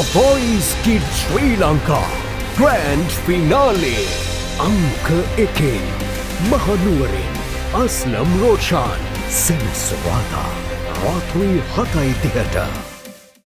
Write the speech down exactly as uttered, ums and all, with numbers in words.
Voice Kid Sri Lanka Grand Finale Angka Eken Mahanuwarin Aslam Roshan Seniswada Ratri Hatai Theatre